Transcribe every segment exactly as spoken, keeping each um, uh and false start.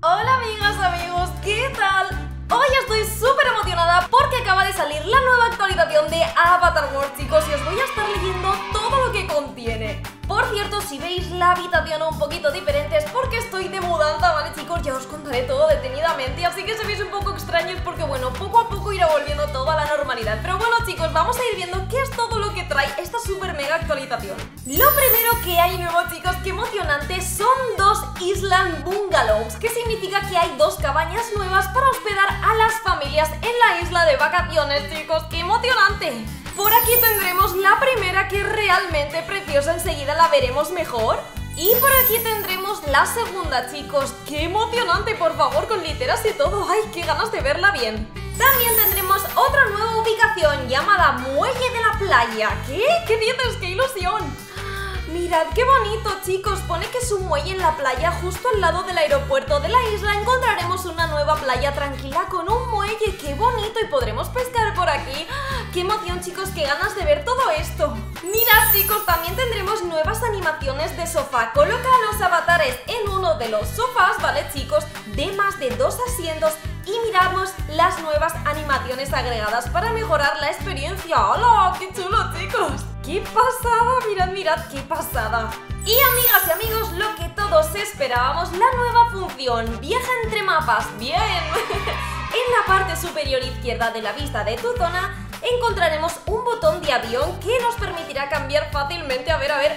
Hola amigas, amigos, ¿qué tal? Hoy estoy súper emocionada porque acaba de salir la nueva actualización de Avatar World, chicos, y os voy a estar leyendo todo lo que contiene. Por cierto, si veis la habitación un poquito diferente es porque estoy de mudanza, ¿vale, chicos? Ya os contaré todo detenidamente, así que si veis un poco extraños porque, bueno, poco a poco irá volviendo todo a la normalidad. Pero bueno, chicos, vamos a ir viendo qué es todo lo que trae esta super mega actualización. Lo primero que hay nuevo, chicos, qué emocionante, son dos Island Bungalows, que significa que hay dos cabañas nuevas para hospedar a las familias en la isla de vacaciones, chicos, qué emocionante. Por aquí tendremos la primera, que es realmente preciosa, enseguida la veremos mejor. Y por aquí tendremos la segunda, chicos, qué emocionante, por favor, con literas y todo, ay, qué ganas de verla bien. También tendremos otra nueva ubicación llamada Muelle de la Playa. ¿Qué? ¿Qué dices? ¡Qué ilusión! Mirad qué bonito, chicos, pone que es un muelle en la playa justo al lado del aeropuerto de la isla. Encontraremos una nueva playa tranquila con un muelle, qué bonito, y podremos pescar por aquí. ¡Qué emoción, chicos! ¡Qué ganas de ver todo esto! Mirad, chicos, también tendremos nuevas animaciones de sofá. Coloca a los avatares en uno de los sofás, ¿vale, chicos? De más de dos asientos. Y miramos las nuevas animaciones agregadas para mejorar la experiencia. ¡Hola! ¡Qué chulo, chicos! ¡Qué pasada! Mirad, mirad, qué pasada. Y amigas y amigos, lo que todos esperábamos, la nueva función viaja entre mapas. ¡Bien! En la parte superior izquierda de la vista de tu zona encontraremos un botón de avión que nos permitirá cambiar fácilmente. A ver, a ver.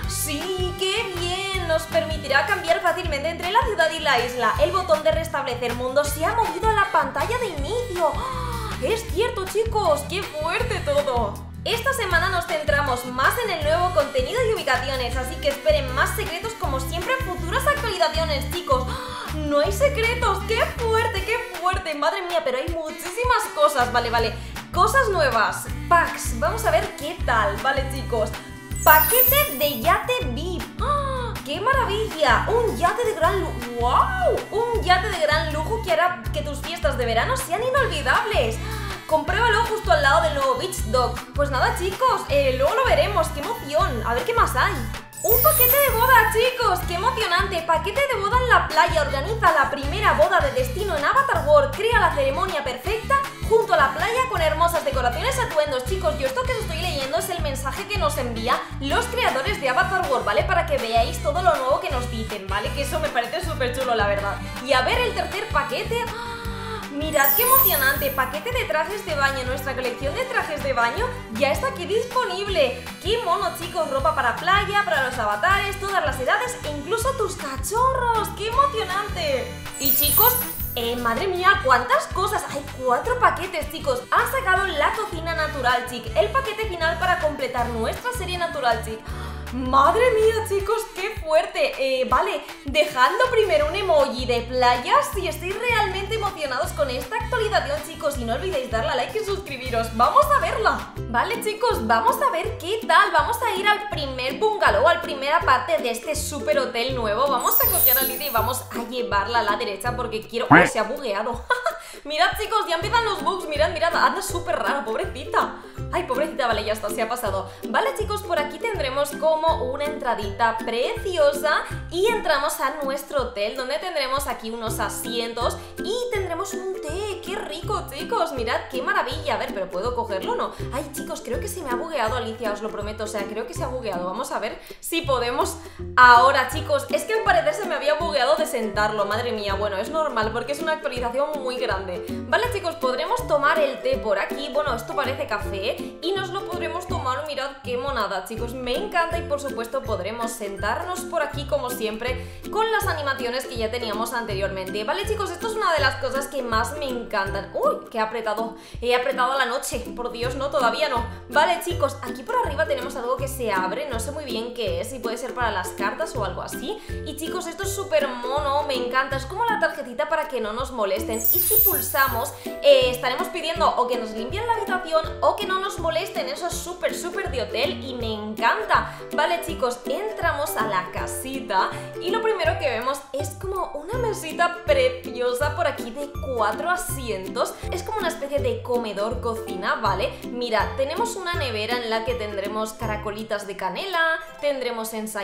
¡Sí! ¡Qué bien! Nos permitirá cambiar fácilmente entre la ciudad y la isla. El botón de restablecer mundo se ha movido a la pantalla de inicio. ¡Es cierto, chicos! ¡Qué fuerte todo! Esta semana nos centramos más en el nuevo contenido y ubicaciones, así que esperen más secretos como siempre en futuras actualizaciones, chicos. ¡No hay secretos! ¡Qué fuerte, qué fuerte! Madre mía, pero hay muchísimas cosas, vale, vale. Cosas nuevas, packs, vamos a ver qué tal, vale, chicos. Paquete de yate V I P. ¡Oh, ¡qué maravilla! Un yate de gran lujo. ¡Wow! Un yate de gran lujo que hará que tus fiestas de verano sean inolvidables. Compruébalo justo al lado del nuevo Beach Dog. Pues nada, chicos, eh, luego lo veremos. ¡Qué emoción! A ver qué más hay. ¡Un paquete de boda, chicos! ¡Qué emocionante! Paquete de boda en la playa. Organiza la primera boda de destino en Avatar World. Crea la ceremonia perfecta junto a la playa con hermosas decoraciones y atuendos. Chicos, yo esto que os estoy leyendo es el mensaje que nos envían los creadores de Avatar World, ¿vale? Para que veáis todo lo nuevo que nos dicen, ¿vale? Que eso me parece súper chulo, la verdad. Y a ver el tercer paquete. Mirad qué emocionante, paquete de trajes de baño. Nuestra colección de trajes de baño ya está aquí disponible. Qué mono, chicos, ropa para playa, para los avatares, todas las edades e incluso tus cachorros. Qué emocionante. Y chicos, eh, madre mía, cuántas cosas. Hay cuatro paquetes, chicos. Han sacado la cocina Natural Chic, el paquete final para completar nuestra serie Natural Chic. ¡Madre mía, chicos! ¡Qué fuerte! Eh, vale, dejando primero un emoji de playas si estáis realmente emocionados con esta actualización, chicos. Y no olvidéis darle a like y suscribiros. ¡Vamos a verla! Vale, chicos, vamos a ver qué tal. Vamos a ir al primer bungalow, al primera parte de este super hotel nuevo. Vamos a coger a Lidia y vamos a llevarla a la derecha porque quiero... ¡Oh, se ha bugueado! Mirad, chicos, ya empiezan los bugs. Mirad, mirad, anda súper rara, pobrecita. Ay, pobrecita, vale, ya está, se ha pasado. Vale, chicos, por aquí tendremos como una entradita preciosa y entramos a nuestro hotel, donde tendremos aquí unos asientos y tendremos un té. ¡Qué rico, chicos! Mirad, qué maravilla. A ver, ¿pero puedo cogerlo o no? Ay, chicos, creo que se me ha bugueado, Alicia, os lo prometo. O sea, creo que se ha bugueado. Vamos a ver si podemos ahora, chicos. Es que al parecer se me había bugueado de sentarlo. Madre mía, bueno, es normal porque es una actualización muy grande. Vale, chicos, podremos tomar el té por aquí. Bueno, esto parece café y nos lo podremos tomar. Mirad qué monada, chicos, me encanta. Y por supuesto podremos sentarnos por aquí como siempre con las animaciones que ya teníamos anteriormente. Vale, chicos, esto es una de las cosas que más me encantan. Uy, que he apretado, he apretado la noche, por Dios, no, todavía no. Vale, chicos, aquí por arriba tenemos algo que se abre, no sé muy bien qué es, si puede ser para las cartas o algo así. Y chicos, esto es súper mono, me encanta, es como la tarjetita para que no nos molesten. Y si pulsamos, eh, estaremos pidiendo o que nos limpien la habitación o que no nos molesten. Eso es súper, súper de hotel y me encanta. Vale, chicos, entramos a la casita y lo primero que vemos es como una mesita preciosa por aquí de cuatro asientos. Es como una especie de comedor cocina, ¿vale? Mira, tenemos una nevera en la que tendremos caracolitas de canela, tendremos ensayo.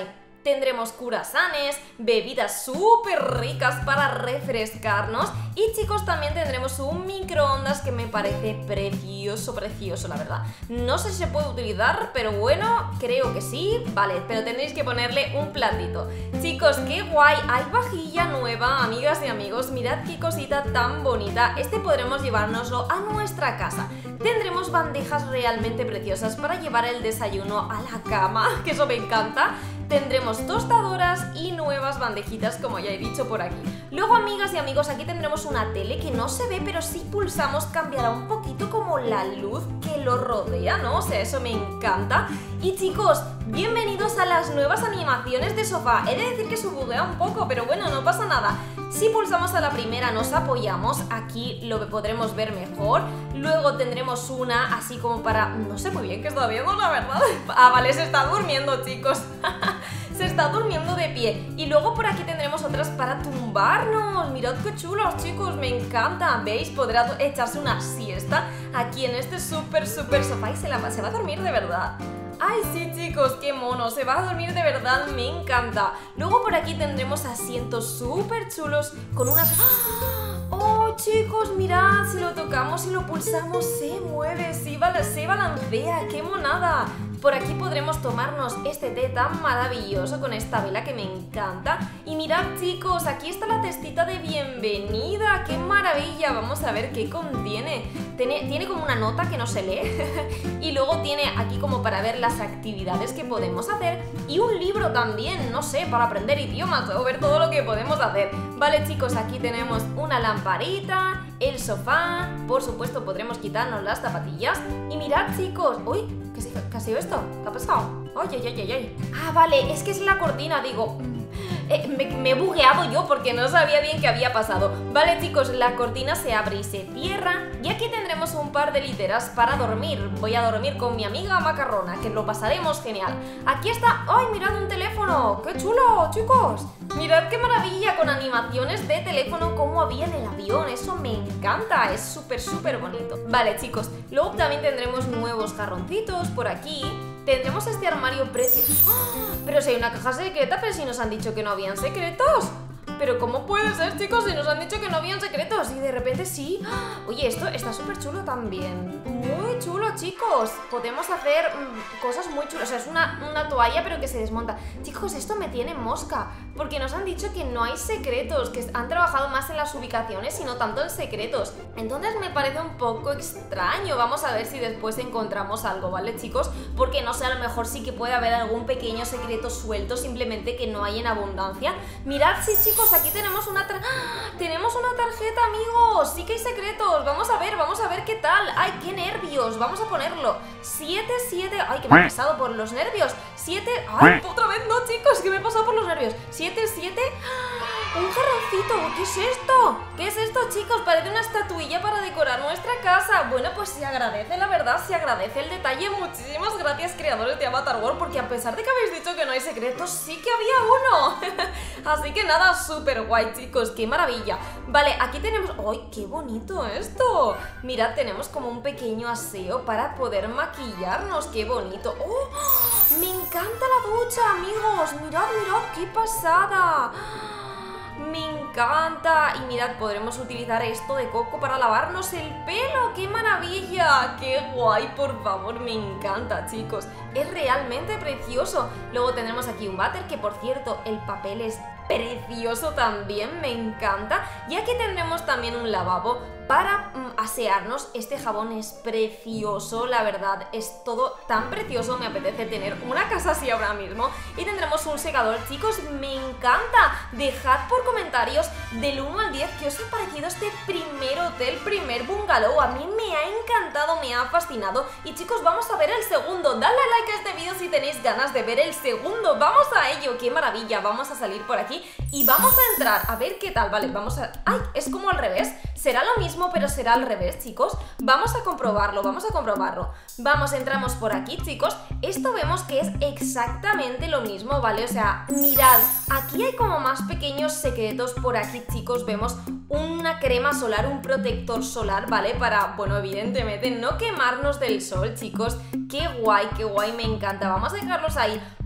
tendremos curasanes, bebidas súper ricas para refrescarnos y chicos también tendremos un microondas que me parece precioso, precioso la verdad. No sé si se puede utilizar, pero bueno, creo que sí, vale, pero tendréis que ponerle un platito. Chicos, qué guay, hay vajilla nueva, amigas y amigos, mirad qué cosita tan bonita, este podremos llevárnoslo a nuestra casa. Tendremos bandejas realmente preciosas para llevar el desayuno a la cama, que eso me encanta. Tendremos tostadoras y nuevas bandejitas, como ya he dicho por aquí. Luego, amigas y amigos, aquí tendremos una tele que no se ve, pero si pulsamos cambiará un poquito como la luz que lo rodea, ¿no? O sea, eso me encanta. Y chicos, bienvenidos a las nuevas animaciones de sofá. He de decir que se buguea un poco, pero bueno, no pasa nada. Si pulsamos a la primera nos apoyamos, aquí lo podremos ver mejor. Luego tendremos una así como para... no sé muy bien qué está viendo, la verdad. Ah, vale, se está durmiendo, chicos. Se está durmiendo de pie. Y luego por aquí tendremos otras para tumbarnos. Mirad qué chulos, chicos, me encanta. ¿Veis? Podrá echarse una siesta aquí en este súper, súper sofá y se, la, se va a dormir de verdad. ¡Ay, sí, chicos! ¡Qué mono! Se va a dormir de verdad, me encanta. Luego por aquí tendremos asientos súper chulos con unas... ¡Oh, chicos! Mirad, si lo tocamos y lo pulsamos se mueve, se, bal se balancea, ¡qué monada! Por aquí podremos tomarnos este té tan maravilloso con esta vela que me encanta. Y mirad, chicos, aquí está la testita de bienvenida. ¡Qué maravilla! Vamos a ver qué contiene. Tiene, tiene como una nota que no se lee. Y luego tiene aquí como para ver las actividades que podemos hacer. Y un libro también, no sé, para aprender idiomas o ver todo lo que podemos hacer. Vale, chicos, aquí tenemos una lamparita, el sofá. Por supuesto, podremos quitarnos las zapatillas. Y mirad, chicos... ¡Uy! ¿Qué, se, ¿Qué ha sido esto? ¿Qué ha pasado? ¡Ay, ay, ay, ay! Ah, vale, es que es la cortina, digo... Eh, me, me he bugueado yo porque no sabía bien qué había pasado. Vale, chicos, la cortina se abre y se cierra. Y aquí tendremos un par de literas para dormir. Voy a dormir con mi amiga Macarrona, que lo pasaremos genial. Aquí está... ¡Ay, mirad un teléfono! ¡Qué chulo, chicos! Mirad qué maravilla con animaciones de teléfono como había en el avión. Eso me encanta, es súper, súper bonito. Vale, chicos, luego también tendremos nuevos jarroncitos por aquí. Tendremos este armario precioso. ¡Oh! Pero si hay una caja secreta, pero si nos han dicho que no habían secretos. Pero ¿cómo puede ser, chicos, si nos han dicho que no habían secretos? Y de repente sí. Oye, esto está súper chulo también. Muy chulo, chicos. Podemos hacer mmm, cosas muy chulas. O sea, es una, una toalla pero que se desmonta. Chicos, esto me tiene mosca, porque nos han dicho que no hay secretos, que han trabajado más en las ubicaciones y no tanto en secretos. Entonces me parece un poco extraño. Vamos a ver si después encontramos algo, ¿vale, chicos? Porque no sé, a lo mejor sí que puede haber algún pequeño secreto suelto, simplemente que no hay en abundancia. Mirad, sí, chicos, aquí tenemos una tar... ¡Ah! Tenemos una tarjeta, amigos. Sí que hay secretos. Vamos a ver, vamos a ver qué tal. ¡Ay, qué nervios! Vamos a ponerlo. siete, siete... ¡Ay, que me he pasado por los nervios! siete... ¡Ay, otra vez no, chicos! Que me he pasado por los nervios. siete, siete... ¡Un jarroncito! ¿Qué es esto? ¿Qué es esto, chicos? Parece una estatuilla para decorar nuestra casa. Bueno, pues se agradece, la verdad, se agradece el detalle. Muchísimas gracias, creadores de Avatar World, porque a pesar de que habéis dicho que no hay secretos, sí que había uno. Así que nada, súper guay, chicos, qué maravilla. Vale, aquí tenemos... ¡Ay, qué bonito esto! Mirad, tenemos como un pequeño aseo para poder maquillarnos. ¡Qué bonito! ¡Oh! ¡Me encanta la ducha, amigos! Mirad, mirad, qué pasada. Me encanta. Y mirad, podremos utilizar esto de coco para lavarnos el pelo. ¡Qué maravilla! ¡Qué guay! Por favor, me encanta, chicos. Es realmente precioso. Luego tendremos aquí un váter, que por cierto, el papel es precioso también, me encanta. Y aquí tendremos también un lavabo para mm, asearnos. Este jabón es precioso, la verdad, es todo tan precioso. Me apetece tener una casa así ahora mismo. Y tendremos un secador, chicos, me encanta. Dejad por comentarios del uno al diez qué os ha parecido este primer hotel, primer bungalow. A mí me ha encantado, me ha fascinado. Y chicos, vamos a ver el segundo. Dadle like a este vídeo si tenéis ganas de ver el segundo. Vamos a ello, qué maravilla. Vamos a salir por aquí y vamos a entrar a ver qué tal. Vale, vamos a... ¡Ay! Es como al revés. Será lo mismo, pero será al revés, chicos. Vamos a comprobarlo, vamos a comprobarlo. Vamos, entramos por aquí, chicos. Esto vemos que es exactamente lo mismo, ¿vale? O sea, mirad, aquí hay como más pequeños secretos. Por aquí, chicos, vemos una crema solar, un protector solar, ¿vale? Para, bueno, evidentemente no quemarnos del sol, chicos. Qué guay, qué guay, me encanta. Vamos a dejarlos ahí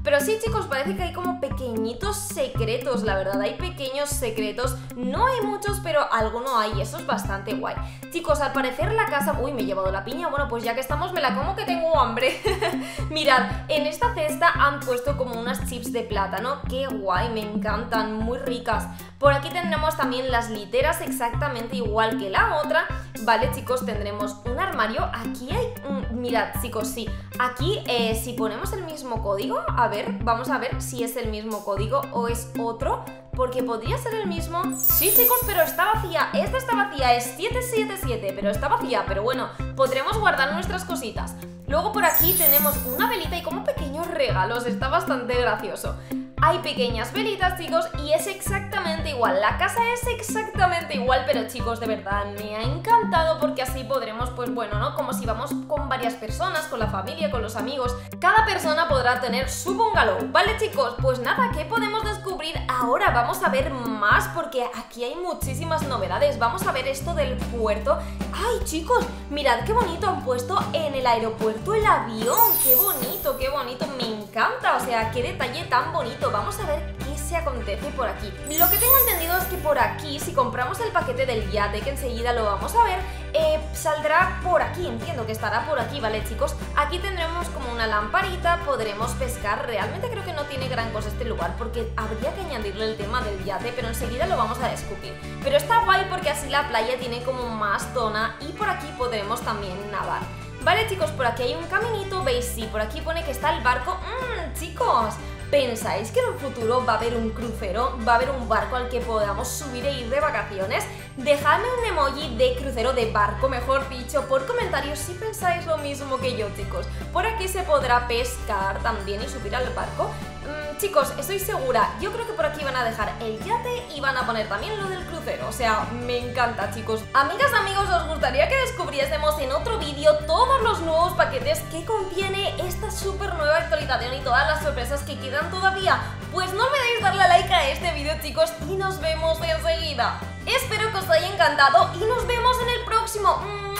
Pero sí, chicos, parece que hay como pequeñitos secretos, la verdad, hay pequeños secretos. No hay muchos, pero alguno hay, eso es bastante guay. Chicos, al parecer la casa... Uy, me he llevado la piña. Bueno, pues ya que estamos me la como, que tengo hambre. Mirad, en esta cesta han puesto como unas chips de plátano. Qué guay, me encantan, muy ricas. Por aquí tendremos también las literas exactamente igual que la otra. Vale, chicos, tendremos un armario. Aquí hay... Mm, mirad, chicos, sí. Aquí, eh, si ponemos el mismo código, a ver, vamos a ver si es el mismo código o es otro, porque podría ser el mismo. Sí, chicos, pero está vacía. Esta está vacía, es siete siete siete, pero está vacía. Pero bueno, podremos guardar nuestras cositas. Luego por aquí tenemos una velita y como pequeños regalos. Está bastante gracioso. Hay pequeñas velitas, chicos, y es exactamente igual. La casa es exactamente igual, pero chicos, de verdad, me ha encantado porque así podremos, pues bueno, ¿no? Como si vamos con varias personas, con la familia, con los amigos. Cada persona podrá tener su bungalow, ¿vale, chicos? Pues nada, ¿qué podemos descubrir ahora? Vamos a ver más porque aquí hay muchísimas novedades. Vamos a ver esto del puerto. ¡Ay, chicos! Mirad qué bonito han puesto en el aeropuerto el avión. ¡Qué bonito, qué bonito! Me encanta, o sea, qué detalle tan bonito. Vamos a ver qué se acontece por aquí. Lo que tengo entendido es que por aquí, si compramos el paquete del yate, que enseguida lo vamos a ver, eh, saldrá por aquí, entiendo que estará por aquí, ¿vale, chicos? Aquí tendremos como una lamparita, podremos pescar. Realmente creo que no tiene gran cosa este lugar porque habría que añadirle el tema del yate, pero enseguida lo vamos a descubrir. Pero está guay porque así la playa tiene como más zona y por aquí podremos también nadar. Vale, chicos, por aquí hay un caminito, ¿veis? Sí, por aquí pone que está el barco. Mmm, chicos, ¿pensáis que en un futuro va a haber un crucero? ¿Va a haber un barco al que podamos subir e ir de vacaciones? Dejadme un emoji de crucero, de barco, mejor dicho, por comentarios si pensáis lo mismo que yo, chicos. Por aquí se podrá pescar también y subir al barco. Mm, chicos, estoy segura, yo creo que por aquí van a dejar el yate y van a poner también lo del crucero. O sea, me encanta, chicos. Amigas, amigos, ¿os gustaría que descubriésemos en otro vídeo todos los nuevos paquetes que contiene esta súper nueva actualización y todas las sorpresas que quedan todavía? Pues no olvidéis darle a like a este vídeo, chicos, y nos vemos enseguida. Espero que os haya encantado y nos vemos en el próximo.